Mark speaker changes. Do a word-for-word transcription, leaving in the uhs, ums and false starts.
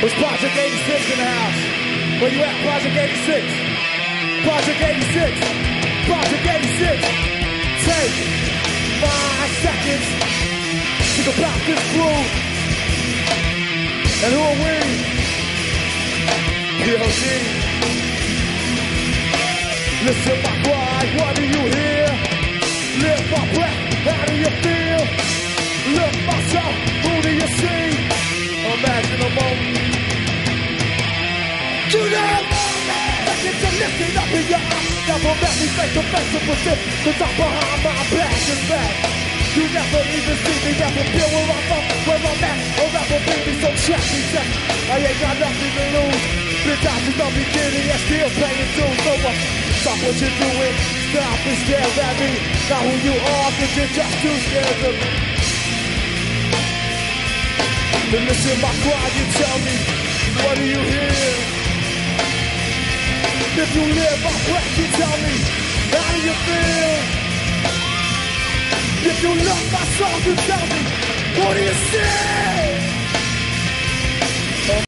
Speaker 1: Was Project eighty-six in the house? Where you at, Project eighty-six? Project eighty-six. Project eighty-six. Take five seconds to think about this groove. And who are we? P O D. Listen my cry, what do you hear? Lift my breath, how do you feel? Look myself, who do you see? Imagine a moment. You know a moment that gets you lifted up in your eyes. Never met me face to face with it, cause I'm behind my back and back. You never even see me, never feel where I'm from, where I'm at, or ever be me, so check me, check. I ain't got nothing to lose. The times is not beginning and still playing too. So uh, stop what you're doing, stop and stare at me. Not who you are, cause you're just too scared of me. Then listen my cry, you tell me, what do you hear? If you live my breath, you tell me, how do you feel? If you love my song, you tell me, what do you say?